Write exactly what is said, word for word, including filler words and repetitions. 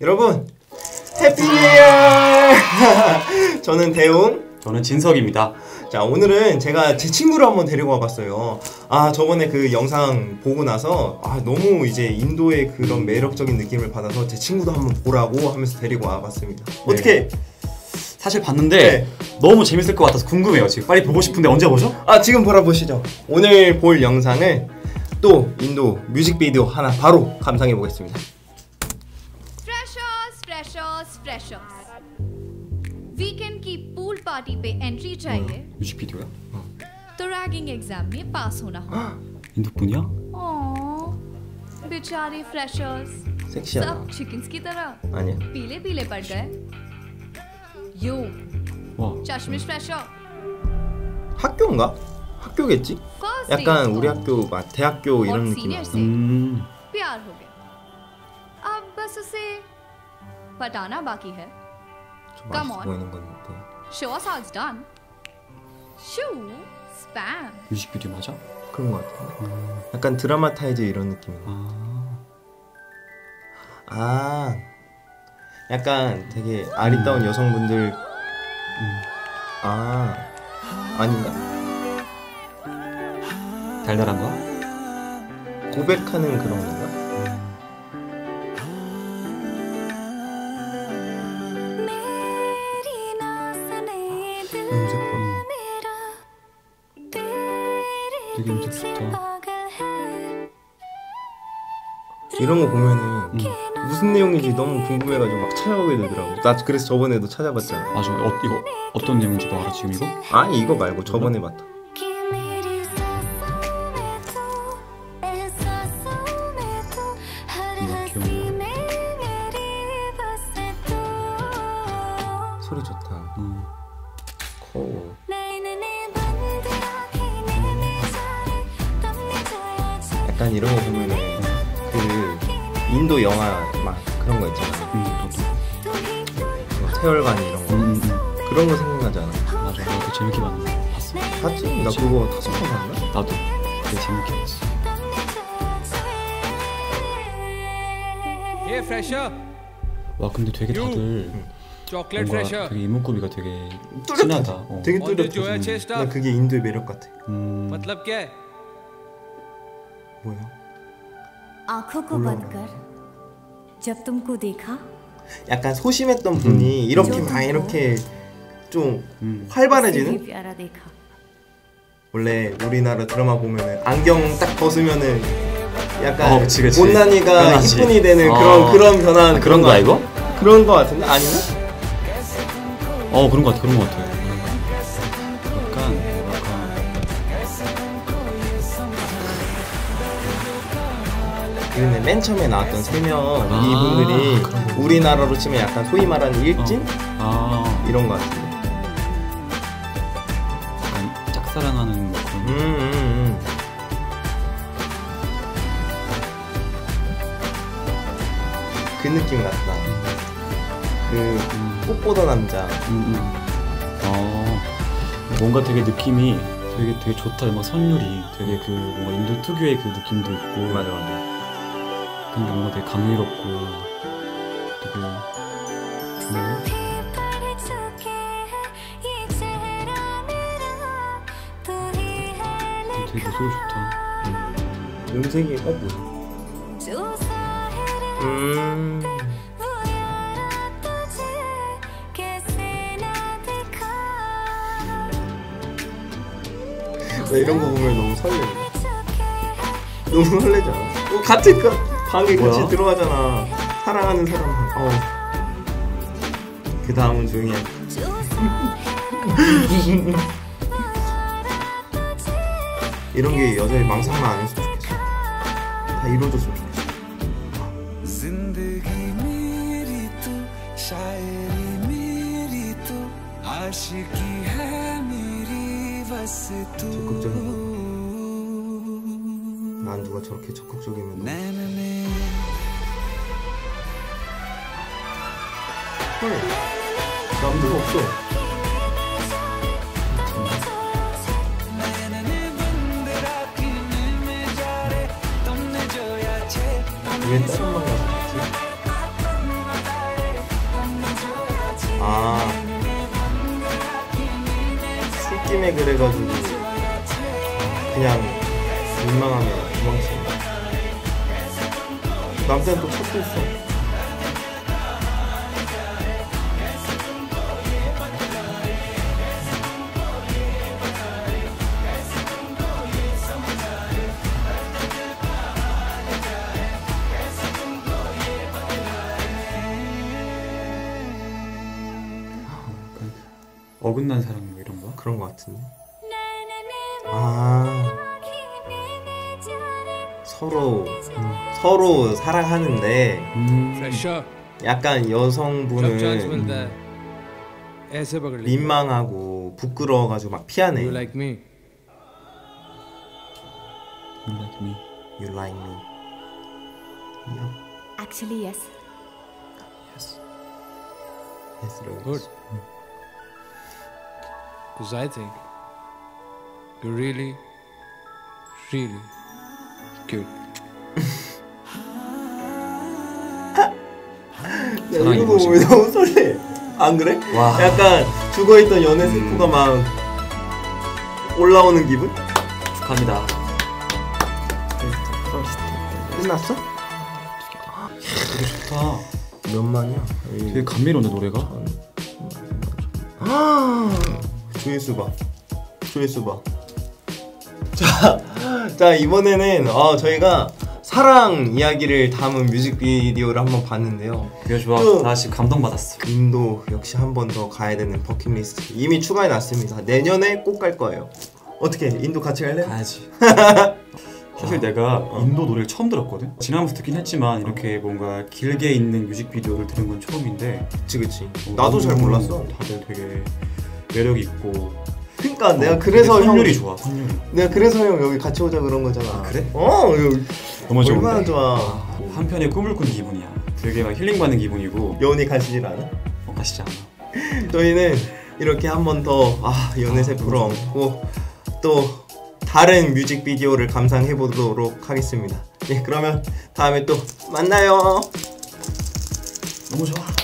여러분 해피 뉴 이어! 저는 대웅, 저는 진석입니다. 자, 오늘은 제가 제 친구를 한번 데리고 와봤어요. 아, 저번에 그 영상 보고 나서 아, 너무 이제 인도의 그런 매력적인 느낌을 받아서 제 친구도 한번 보라고 하면서 데리고 와봤습니다. 네. 어떻게? 사실 봤는데 네. 너무 재밌을 것 같아서 궁금해요. 지금 빨리 보고 싶은데 언제 보죠? 아, 지금 보라 보시죠. 오늘 볼 영상을 또 인도 뮤직비디오 하나 바로 감상해 보겠습니다. Freshers, freshers, freshers. Weekend की pool party पे entry चाहिए 뮤직비디오야? तो रैगिंग एग्जाम में पास होना हो। 인도 분이야? बेचारे फ्रेशर्स 섹시하다. सब चिकन्स की तरह 아니야. पीले पीले पड़ गए। यो 와. चश्मिश फ्रेशर 학교인가? 학교겠지? 약간 우리 학교 막 대학교 이런 느낌이야. 음. प्यार हो गया। अब बस उसे पटाना बाकी है। Come on. 보이는 건데. Show us how it's done. Shoo, spam. 뮤직비디오 맞아? 그런 것 같은데. 음. 약간 드라마타이즈 이런 느낌이야. 아. 아, 약간 되게 아리따운 음. 여성분들. 음. 아, 아닌가? 달달한 거? 고백하는 그런 건가? 음색 봐. 되게 음색 좋다. 이런 거 보면은 음. 무슨 내용인지 너무 궁금해가지고 막 찾아보게 되더라고. 나 그래서 저번에도 찾아봤잖아. 맞아. 어, 이거 어떤 내용인지 너 알아 지금 이거? 아니 이거 말고 저번에 봤다. 소리 좋다. 음. 코. 약간 이런 거 보면은 그 인도 영화 막 그런 거 있잖아. 음, 뭐 세월간 이런 거. 음, 음, 음. 그런 거 생각나지 않아? 맞아. 나도 재밌게 봤는데 봤어. 봤지? 나 그거 다섯 번 봤나? 나도 되게 재밌게 봤어. ये फ्रेशर 와 근데 되게 다들 चॉकलेट 뭔가 फ्रेशर 되게 이목구비가 되게 뚜렷하지? 진하다. 어. 되게 먼저 뚜렷하지. 줘야 체스타. 나 그게 인도의 매력 같아. 음. मतलब क्या है 뭐야? आंखों को बंद कर जब तुमको देखा 약간 소심했던 분이 음. 이렇게 막 이렇게 좀 음. 활발해지는? प्यारा देखा 원래 우리나라 드라마 보면은 안경 딱 벗으면은 약간 어, 그치, 그치. 못난이가 변하지. 이쁜이 되는 어. 그런 그런 변화. 아, 그런 거야 이거? 그런 거 같은데 아니나? 어 그런 거 같아 그런 거 같아. 약간 약간 그런데 맨 처음에 나왔던 세 명 아, 이분들이 그런 거. 우리나라로 치면 약간 소위 말하는 일진 어. 아 이런 거 같은데. 약간 짝사랑하는 뭐 그런. 음, 음, 음. 그 느낌 같다. 그 음. 꽃보다 남자. 음, 음. 어 뭔가 되게 느낌이 되게 되게 좋다. 막 선율이 되게 그 뭔가 인도 특유의 그 느낌도 있고. 맞아 맞아. 근데 뭔가 되게 감미롭고 되게 좋네. 되게 목소리 좋다. 음색이 어 뭐야? 음. 나 이런 거 보면 너무 설레. 너무 설레지 않아? 어, 같은 그 방에 뭐야? 같이 들어가잖아. 사랑하는 사람. 어. 그 다음은 조용히 해. 이런 게 여자의 망상만 안 했으면 좋겠어. 다 이루어졌으면 좋겠어. जिंदगी मेरी तू शायरी मेरी तू आशिकी है मेरी बस तू 난 누가 저렇게 적극적이면 नैन ने 헐 남자가 없어. 왜 다른 방 가서 봤지? 아 술김에 그래가지고 그냥 민망하면 도망치는. 남자는 또 첩도 있어. 어긋난 사랑 뭐 이런 거? 그런 거 같은데. 아 서로 음, 서로 사랑하는데 음. Fresher, 약간 जब 여성분은 chance मिलता है ऐसे पकड़ ले. 민망하고 부끄러워가지고 막 피하네. You like me? You like me. You like me. Actually, yes. Yes. Yes, Rose. Good. Because I think you're really, really cute. 사랑이 이거 뭐지? 보면 너무 설레. 안 그래? 와. 약간 죽어있던 연애 슬프가 막 올라오는 기분? 축하합니다. 끝났어? 되게 좋다. 몇 만이야? 되게 감미로운데 노래가? 아, 조회수 봐. 조회수 봐. 자, 자 이번에는 어, 저희가 사랑 이야기를 담은 뮤직비디오를 한번 봤는데요. 되게 좋아. 또- 다시 감동받았어. 인도 역시 한 번 더 가야 되는 버킷리스트 이미 추가해 놨습니다. 내년에 꼭 갈 거예요. 어떻게 인도 같이 갈래? 가야지. 사실 내가 인도 노래를 처음 들었거든. 지나면서 듣긴 했지만 이렇게 뭔가 길게 있는 뮤직비디오를 들은 건 처음인데 그치 그치. 어, 나도 잘 너무 몰랐어. 다들 되게 매력 있고. 그러니까 내가 어, 그래서 되게 형 선율이 좋아. 선율이. 내가 그래서 형 여기 같이 오자 그런 거잖아. 아, 그래? 어, 이거 너무 좋은데. 얼마나 좋아. 아, 한편의 꿈을 꾼 기분이야. 되게 막 힐링 받는 기분이고. 여운이 가시질 않아? 어, 가시지 않아. 저희는 이렇게 한 번 더 아, 연애 세포를 얹고 또 다른 뮤직비디오를 감상해 보도록 하겠습니다. 예, 그러면 다음에 또 만나요. 너무 좋아.